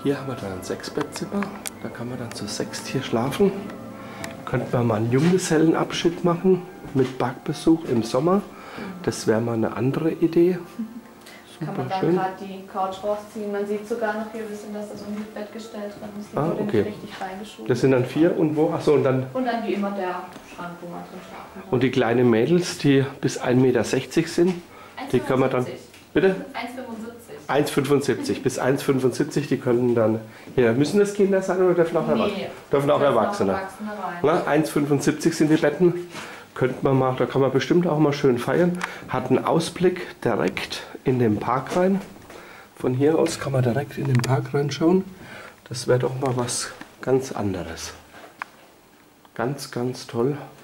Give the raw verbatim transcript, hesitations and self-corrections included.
Hier haben wir dann ein Sechsbettzimmer. Da kann man dann zu sechst hier schlafen. Könnte man mal einen Junggesellenabschied machen mit Parkbesuch im Sommer. Das wäre mal eine andere Idee. Kann man dann gerade die Couch rausziehen. Man sieht sogar noch hier ein bisschen, dass das unten Bett gestellt drin ist. Die ah, wurde okay. nicht richtig reingeschoben. Das sind dann vier und wo? Achso, und dann. Und dann wie immer der Schrank, wo man drin schlafen kann. Und die kleinen Mädels, die bis ein Meter sechzig sind, die können wir dann. Bitte? eins Komma fünfundsiebzig. eins Komma fünfundsiebzig. Bis eins Komma fünfundsiebzig, die können dann. Ja, müssen das Kinder sein oder dürfen auch, Nee, Erwachsene? Dürfen auch Erwachsene. Erwachsene rein. Na, eins Komma fünfundsiebzig sind die Betten. Könnte man mal, da kann man bestimmt auch mal schön feiern. Hat einen Ausblick direkt in den Park rein. Von hier aus kann man direkt in den Park reinschauen. Das wäre doch mal was ganz anderes. Ganz, ganz toll.